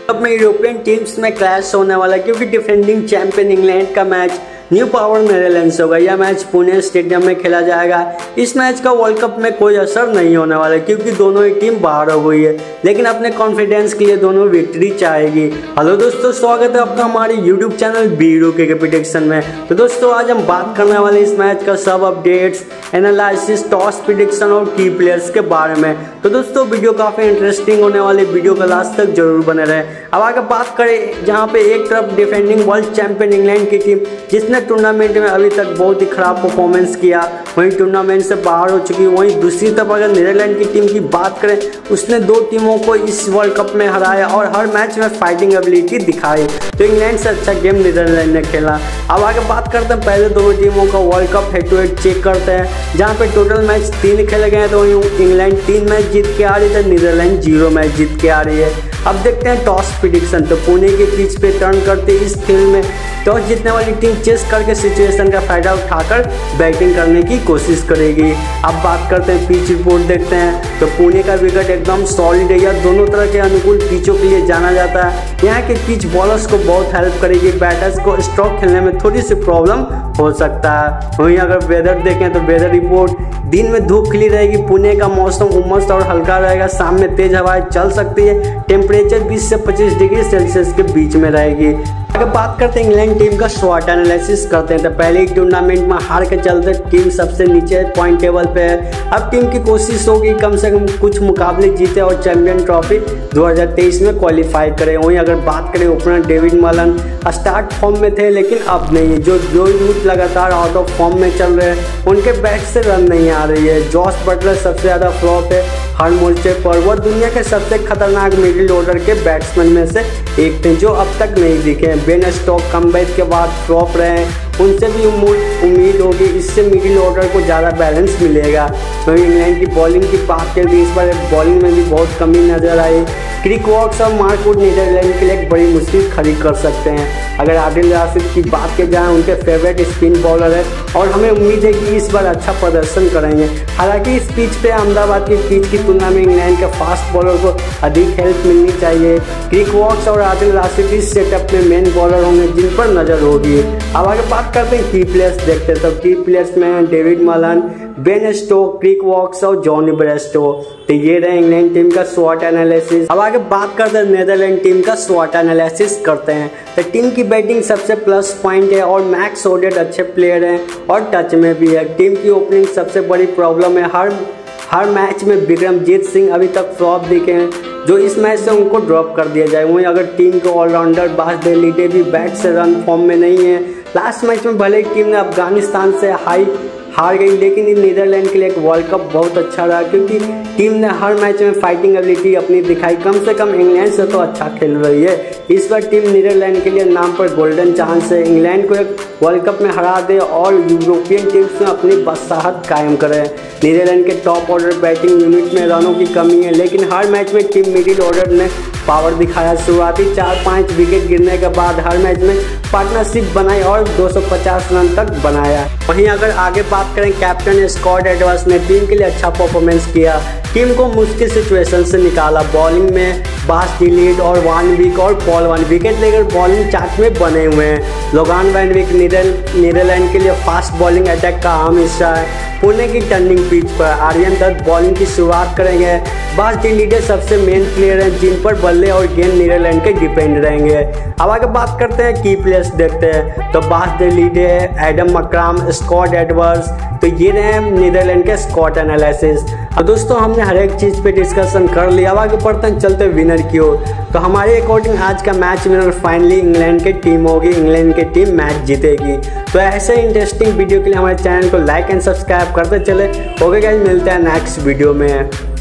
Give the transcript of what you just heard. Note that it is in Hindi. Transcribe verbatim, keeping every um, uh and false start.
अब में यूरोपियन टीम्स में क्लैश होने वाला है क्योंकि डिफेंडिंग चैंपियन इंग्लैंड का मैच न्यू पावर नीदरलैंड्स होगा। यह मैच पुणे स्टेडियम में खेला जाएगा। इस मैच का वर्ल्ड कप में कोई असर नहीं होने वाला है क्योंकि दोनों ही टीम बाहर हो गई है, लेकिन अपने कॉन्फिडेंस के लिए दोनों विक्ट्री चाहेगी। हेलो दोस्तों, स्वागत है आपका हमारे यूट्यूब चैनल बीरो के प्रेडिक्शन में। तो दोस्तों आज हम बात करने वाले इस मैच का सब अपडेट्स, एनालिसिस, टॉस प्रेडिक्शन और की प्लेयर्स के बारे में। तो दोस्तों वीडियो काफ़ी इंटरेस्टिंग होने वाली, वीडियो का लास्ट तक जरूर बने रहे। अब आगे बात करें जहाँ पे एक तरफ डिफेंडिंग वर्ल्ड चैंपियन इंग्लैंड की टीम जिसने टूर्नामेंट में अभी तक बहुत ही खराब परफॉर्मेंस किया, वहीं टूर्नामेंट से बाहर हो चुकी। वहीं दूसरी तरफ अगर नीदरलैंड की टीम की बात करें, उसने दो टीमों को इस वर्ल्ड कप में हराया और हर मैच में फाइटिंग एबिलिटी दिखाई। तो इंग्लैंड से अच्छा गेम नीदरलैंड ने खेला। अब आगे बात करते हैं पहले दोनों टीमों का world cup head to head check करते हैं, जहाँ पे टोटल मैच तीन खेले गए। तो इंग्लैंड तीन मैच जीत के आ रही है, नीदरलैंड जीरो मैच जीत के आ रही है। अब देखते हैं टॉस प्रेडिक्शन। तो पुणे के पिच पे टर्न करते इस खेल में टॉस जीतने वाली टीम चेस करके सिचुएशन का फायदा उठाकर बैटिंग करने की कोशिश करेगी। अब बात करते हैं पिच रिपोर्ट देखते हैं। तो पुणे का विकेट एकदम सॉलिड है, यह दोनों तरह के अनुकूल पिचों के लिए जाना जाता है। यहाँ के पिच बॉलर्स को बहुत हेल्प करेगी, बैटर्स को स्ट्रोक खेलने में थोड़ी सी प्रॉब्लम हो सकता है। वहीं अगर वेदर देखें तो वेदर रिपोर्ट दिन में धूप खिली रहेगी, पुणे का मौसम उमस और हल्का रहेगा, शाम में तेज हवाएं चल सकती है, टेम्परेचर बीस से पच्चीस डिग्री सेल्सियस के बीच में रहेगी। अगर बात करते हैं इंग्लैंड टीम का स्वॉट एनालिसिस करते हैं, तो पहले ही टूर्नामेंट में हार के चलते टीम सबसे नीचे पॉइंट टेबल पे है। अब टीम की कोशिश होगी कम से कम कुछ मुकाबले जीते और चैंपियन ट्रॉफी दो हज़ार तेईस में क्वालिफाई करें। वहीं अगर बात करें opener David Malan start form में थे, लेकिन अब नहीं है। जो जो रूट लगातार आउट ऑफ फॉर्म में चल रहे हैं, उनके बैट से रन नहीं आ रही है। जॉस बटलर सबसे ज़्यादा फ्लॉप है हर मोर्चे पर। वह दुनिया के सबसे खतरनाक मिडिल ऑर्डर के बैट्समैन में से एक थे जो अब तक नहीं दिखे। बेन स्टोक कमबैक के बाद फ्लॉप रहे हैं, उनसे भी उम्मीद होगी इससे मिडिल ऑर्डर को ज़्यादा बैलेंस मिलेगा। वहीं इंग्लैंड की बॉलिंग की बात करें तो इस बार बॉलिंग में भी बहुत कमी नजर आई। क्रिक वॉक्स और मार्क वुड नीदरलैंड के लिए एक बड़ी मुश्किल खड़ी कर सकते हैं। अगर आदिल राशिद की बात की जाए, उनके फेवरेट स्पिन बॉलर है और हमें उम्मीद है कि इस बार अच्छा प्रदर्शन करेंगे। हालांकि इस पिच पे अहमदाबाद की पिच की तुलना में इंग्लैंड के फास्ट बॉलर को अधिक हेल्प मिलनी चाहिए। क्रिक वॉक्स और आदिल राशिद इस सेटअप में मेन बॉलर होंगे जिन पर नजर होगी। अब आगे बात करते हैं की प्लेयर्स देखते हैं। तो की प्लेयर्स में डेविड मलन, बेन स्टोक, क्रिक वॉक्स और जॉनी ब्रेस्टो। तो ये रहे इंग्लैंड टीम का स्वॉट एनालिसिस। अब आगे बात करते हैं नीदरलैंड टीम का स्वॉट एनालिसिस करते हैं। तो टीम की बैटिंग सबसे प्लस पॉइंट है और मैक्स ओडेड अच्छे प्लेयर हैं और टच में भी है। टीम की ओपनिंग सबसे बड़ी प्रॉब्लम है। हर हर मैच में विक्रमजीत सिंह अभी तक फ्लॉप दिखे हैं, जो इस मैच से उनको ड्रॉप कर दिया जाए। वहीं अगर टीम के ऑलराउंडर बास डेलीडे भी बैट से रन फॉर्म में नहीं है। लास्ट मैच में भले टीम ने अफगानिस्तान से हाई हार गई, लेकिन नीदरलैंड के लिए एक वर्ल्ड कप बहुत अच्छा रहा क्योंकि टीम ने हर मैच में फाइटिंग एबिलिटी अपनी दिखाई। कम से कम इंग्लैंड से तो अच्छा खेल रही है। इस बार टीम नीदरलैंड के लिए नाम पर गोल्डन चांस है, इंग्लैंड को एक वर्ल्ड कप में हरा दे और यूरोपियन टीम्स में अपनी बादशाहत कायम करे। नीदरलैंड के टॉप ऑर्डर बैटिंग यूनिट में रनों की कमी है, लेकिन हर मैच में टीम मिडिल ऑर्डर ने पावर दिखाया। शुरुआती चार पाँच विकेट गिरने के बाद हर मैच में पार्टनरशिप बनाई और दो सौ पचास रन तक बनाया। वहीं अगर आगे बात करें, कैप्टन स्कॉट एडवर्ड्स ने टीम के लिए अच्छा परफॉर्मेंस किया, टीम को मुश्किल सिचुएशन से निकाला। बॉलिंग में बास डिलीट और वान विक और पॉल वन विकेट लेकर बॉलिंग चार्ट में बने हुए हैं। लोगान वैन विक नीदरलैंड के लिए फास्ट बॉलिंग अटैक का अहम हिस्सा है। पुणे की टर्निंग पिच पर आर्यन दत्त बॉलिंग की शुरुआत करेंगे। बास डिलीडे सबसे मेन प्लेयर हैं जिन पर बल्ले और गेंद नीदरलैंड के डिपेंड रहेंगे। अब आगे बात करते हैं की प्लेयर्स देखते हैं। तो Bas de Leede, Adam Markram, Scott Edwards. तो ये रहे नीदरलैंड के स्कॉट एनालिसिस। अब दोस्तों हमने हर एक चीज़ पे डिस्कशन कर लिया। अब आगे बढ़ते हैं, चलते विनर की ओर। तो हमारे अकॉर्डिंग आज का मैच विनर फाइनली इंग्लैंड की टीम होगी, इंग्लैंड की टीम मैच जीतेगी। तो ऐसे इंटरेस्टिंग वीडियो के लिए हमारे चैनल को लाइक एंड सब्सक्राइब करते चले। ओके गाइस, मिलते हैं नेक्स्ट वीडियो में।